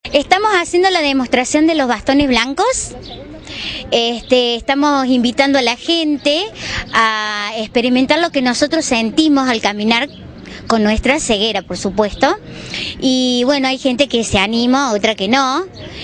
Estamos haciendo la demostración de los bastones blancos. Estamos invitando a la gente a experimentar lo que nosotros sentimos al caminar con nuestra ceguera, por supuesto. Y bueno, hay gente que se anima, otra que no.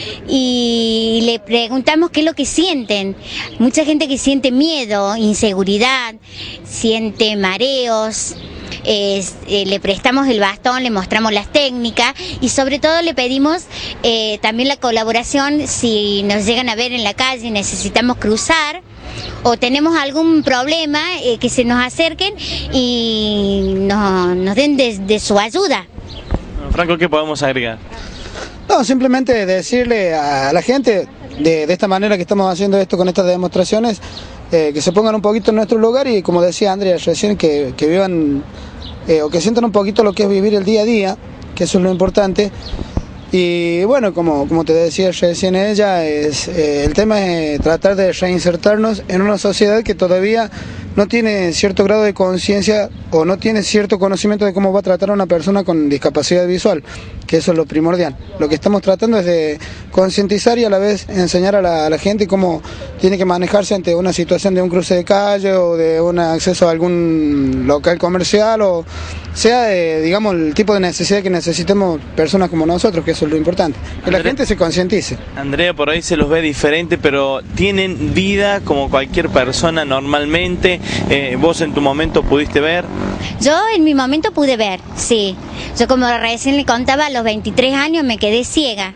Y le preguntamos qué es lo que sienten. Mucha gente que siente miedo, inseguridad, siente mareos. Le prestamos el bastón, le mostramos las técnicas y sobre todo le pedimos también la colaboración si nos llegan a ver en la calle y necesitamos cruzar o tenemos algún problema, que se nos acerquen y nos den de su ayuda. Franco, ¿qué podemos agregar? No, simplemente decirle a la gente de esta manera que estamos haciendo esto con estas demostraciones, que se pongan un poquito en nuestro lugar y, como decía Andrea recién, que vivan o que sientan un poquito lo que es vivir el día a día, que eso es lo importante. Y bueno, como te decía recién ella, el tema es tratar de reinsertarnos en una sociedad que todavía no tiene cierto grado de conciencia o no tiene cierto conocimiento de cómo va a tratar a una persona con discapacidad visual, que eso es lo primordial. Lo que estamos tratando es de concientizar y a la vez enseñar a la gente cómo tiene que manejarse ante una situación de un cruce de calle o de un acceso a algún local comercial, o sea, digamos, el tipo de necesidad que necesitemos personas como nosotros, que eso es lo importante, que la gente se concientice. Andrea, por ahí se los ve diferente, pero tienen vida como cualquier persona normalmente. ¿Vos en tu momento pudiste ver? Yo en mi momento pude ver, sí. Yo, como recién le contaba, a los 23 años me quedé ciega.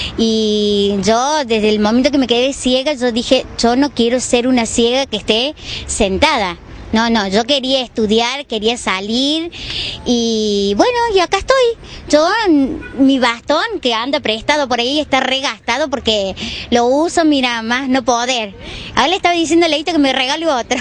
Y yo, desde el momento que me quedé ciega, yo dije, yo no quiero ser una ciega que esté sentada. No, yo quería estudiar, quería salir y bueno, y acá estoy. Yo, mi bastón que anda prestado por ahí está regastado porque lo uso, mira, más no poder. Ahora le estaba diciendo a Leito que me regale otro.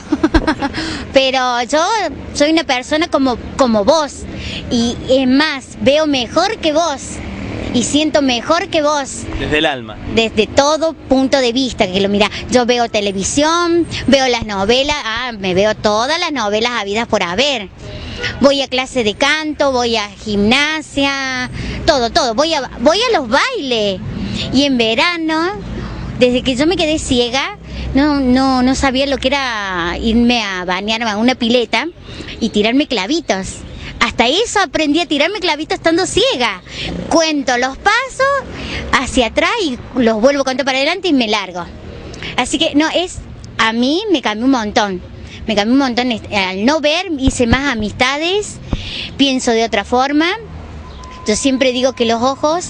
Pero yo soy una persona como vos y es más, veo mejor que vos. Y siento mejor que vos. Desde el alma. Desde todo punto de vista que lo mira. Yo veo televisión, veo las novelas, me veo todas las novelas habidas por haber. Voy a clase de canto, voy a gimnasia, todo. Voy a los bailes. Y en verano, desde que yo me quedé ciega, no sabía lo que era irme a bañarme a una pileta y tirarme clavitos. Hasta eso aprendí a tirarme clavitos estando ciega. Cuento los pasos hacia atrás y los vuelvo a contar para adelante y me largo. Así que a mí me cambió un montón. Me cambió un montón. Al no ver hice más amistades, pienso de otra forma. Yo siempre digo que los ojos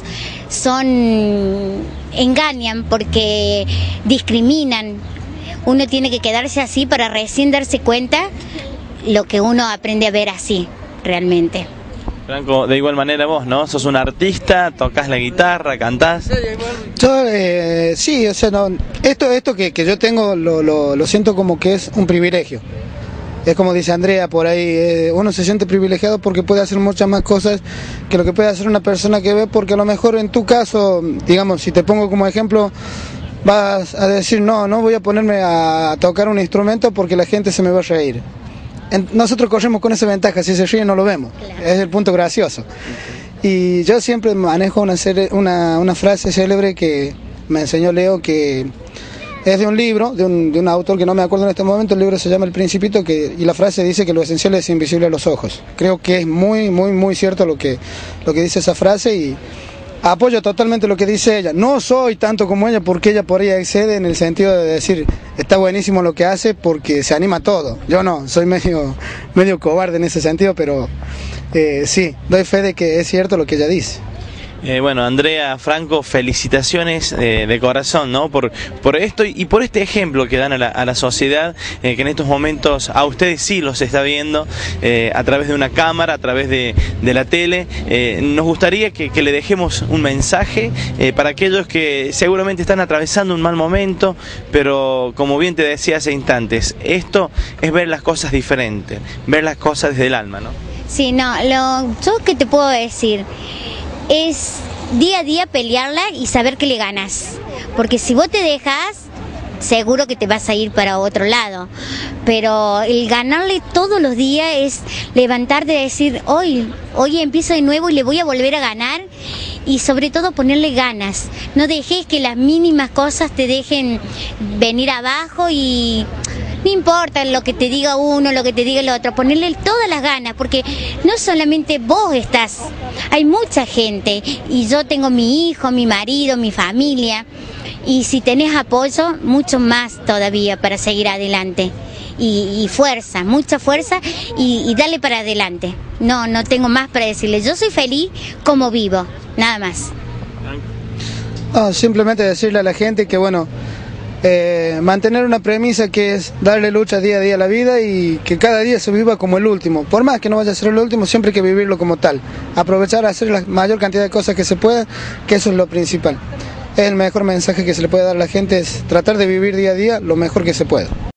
engañan porque discriminan. Uno tiene que quedarse así para recién darse cuenta lo que uno aprende a ver así. Realmente. Franco, de igual manera vos, ¿no? Sos un artista, tocas la guitarra, cantás. Yo, sí, o sea, no, esto que yo tengo lo siento como que es un privilegio. Es como dice Andrea por ahí, uno se siente privilegiado porque puede hacer muchas más cosas que lo que puede hacer una persona que ve, porque a lo mejor en tu caso, digamos, si te pongo como ejemplo, vas a decir, no voy a ponerme a tocar un instrumento porque la gente se me va a reír. Nosotros corremos con esa ventaja, si se ríe no lo vemos, claro. Es el punto gracioso. Y yo siempre manejo una frase célebre que me enseñó Leo, que es de un libro, de un autor que no me acuerdo en este momento. El libro se llama El Principito, y la frase dice que lo esencial es invisible a los ojos. Creo que es muy cierto lo que dice esa frase, y apoyo totalmente lo que dice ella. No soy tanto como ella, porque ella por ahí excede en el sentido de decir, está buenísimo lo que hace porque se anima a todo. Yo no, soy medio cobarde en ese sentido, pero sí, doy fe de que es cierto lo que ella dice. Bueno, Andrea, Franco, felicitaciones de corazón, ¿no? Por esto y por este ejemplo que dan a la sociedad, que en estos momentos a ustedes sí los está viendo a través de una cámara, a través de la tele. Nos gustaría que le dejemos un mensaje para aquellos que seguramente están atravesando un mal momento, pero como bien te decía hace instantes, esto es ver las cosas diferentes, ver las cosas desde el alma, ¿no? Sí, yo que te puedo decir es día a día pelearla y saber que le ganas, porque si vos te dejas, seguro que te vas a ir para otro lado, pero el ganarle todos los días es levantarte y decir, hoy empiezo de nuevo y le voy a volver a ganar, y sobre todo ponerle ganas. No dejes que las mínimas cosas te dejen venir abajo y no importa lo que te diga uno, lo que te diga el otro, ponerle todas las ganas, porque no solamente vos estás, hay mucha gente y yo tengo mi hijo, mi marido, mi familia, y si tenés apoyo, mucho más todavía para seguir adelante. Y fuerza, mucha fuerza y dale para adelante. No tengo más para decirle. Yo soy feliz como vivo, nada más. Simplemente decirle a la gente que bueno, mantener una premisa que es darle lucha día a día a la vida y que cada día se viva como el último. Por más que no vaya a ser el último, siempre hay que vivirlo como tal. Aprovechar a hacer la mayor cantidad de cosas que se pueda, que eso es lo principal. El mejor mensaje que se le puede dar a la gente es tratar de vivir día a día lo mejor que se pueda.